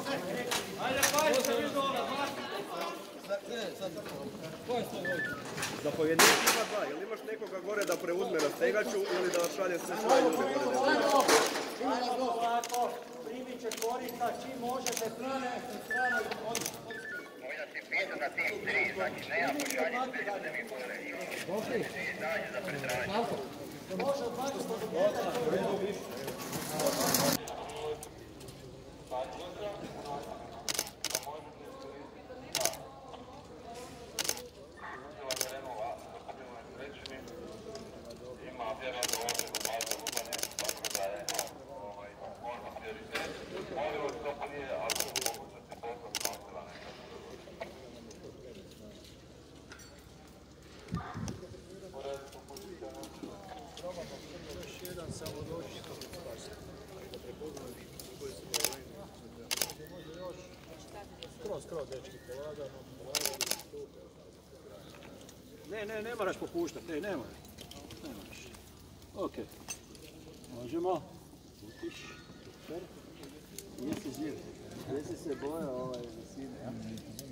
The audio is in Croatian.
Zapovjednik ima dva, jel imaš nekoga gore da preuzme rastegaču ili da šalje sve svoje ljude gore? Ovako, primit će korita, čim možete strane odnosno. Možda si pisao na tim 3, znači ne ja pošaljem sve ljude mi gore. Može izađe za pretražnje. Može odmahati što dobijete. Skroz, dečki, polagano. Ne moraš popuštati, ne moraš. Ok. Možemo. Utiš. Super. Jesi se bojao visine, ja?